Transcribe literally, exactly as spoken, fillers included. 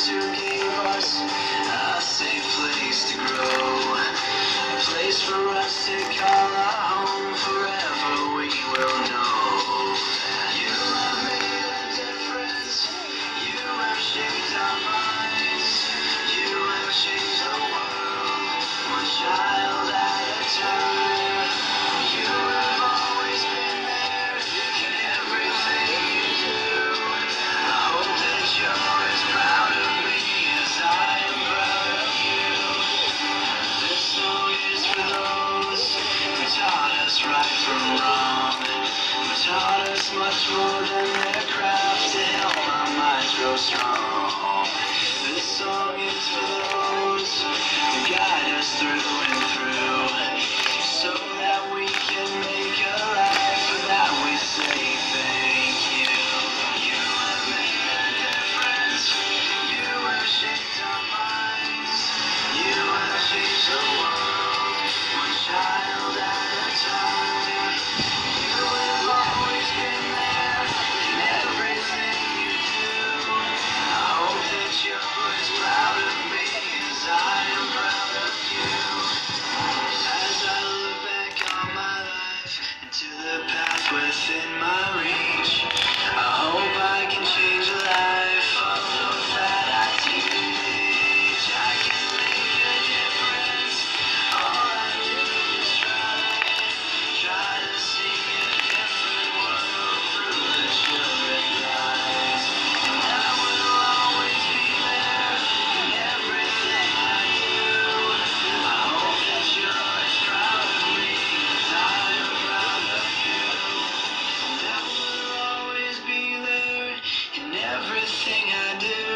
who gave us a safe place to grow, a place for us to call our home. Forever we will know that you have made a difference. You have shaped our minds. You have changed the world, one child at a time. You have always been there in everything you do. I hope that you're as proud of me as I am proud of you. This song is for those who taught us right from wrong, who taught us much more than their craft to help our minds grow strong. This song is for those who guide us through and through, so that we can make a life, for that we say thank you. You have made a difference. You have shaped our minds. You have changed the world, one child at a time. You have always been there in everything you do. I hope that you're as proud of me as I am proud of you. As I look back on my life into the path within my reach, I hope I can change a life of those that I teach. I can make a difference. All I do is try, try to see a different world through the children's eyes. And I will always be there in everything I do. I hope that you're as proud of me as I am proud of you. And I will always be there in everything I do.